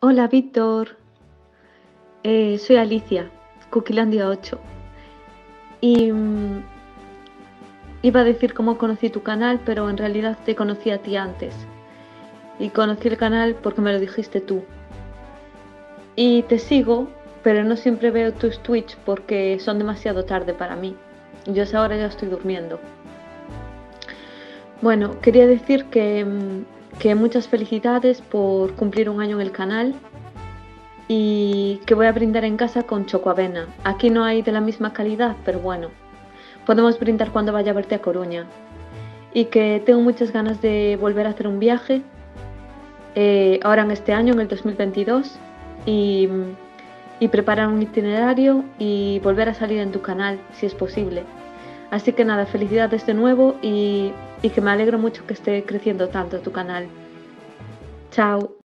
Hola Víctor, soy Alicia, Cookielandia 8. Y iba a decir cómo conocí tu canal, pero en realidad te conocí a ti antes. Y conocí el canal porque me lo dijiste tú. Y te sigo, pero no siempre veo tus tweets porque son demasiado tarde para mí. Yo a esa hora ya estoy durmiendo. Bueno, quería decir que muchas felicidades por cumplir un año en el canal y que voy a brindar en casa con chocoavena. Aquí no hay de la misma calidad, pero bueno, podemos brindar cuando vaya a verte a Coruña. Y que tengo muchas ganas de volver a hacer un viaje ahora en este año, en el 2022, y, y preparar un itinerario y volver a salir en tu canal, si es posible. Así que nada, felicidades de nuevo y que me alegro mucho que esté creciendo tanto tu canal. Chao.